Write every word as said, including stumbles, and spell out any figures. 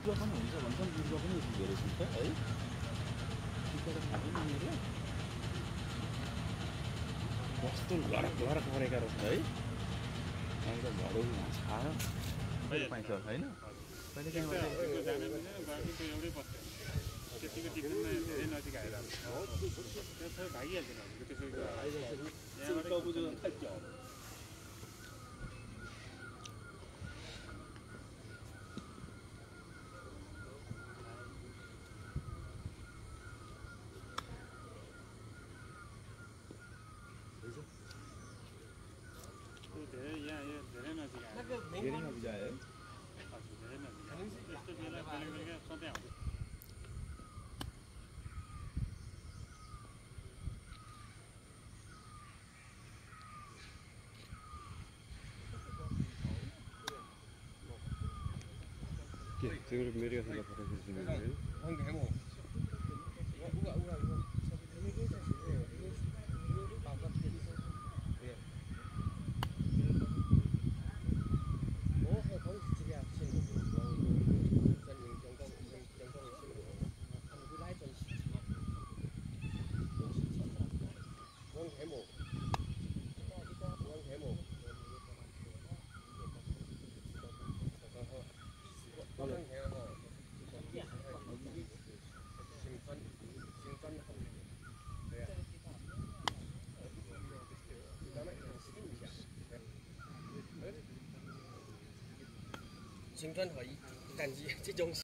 पनि हुन्छ भन्छन्, बिरुवा पनि यति धेरै हुन्छ है। टिपेर खाँदै नानीहरू कस्तो लडक लडक मरेका रहेछ है। एकदम भडौ घाँस खाएर पाइन्छ होइन। कहिले काहीँ त्यतिको टिफिनमा धेरै नजिक आएर त्यो भागिहाल्छ त्यसो धेरै यहाँ यो धेरै नजिक आयो धेरै नजिक आयो है। हजुर धेरै नजिक आयो। यस्तो बेला बेला बेलुका सधैँ आउँछ। 지금 메리가 생각 받아주시는 거예요? 형 대모. 우가 우가 우가. Chính Vân hỏi đàn gì chứ giống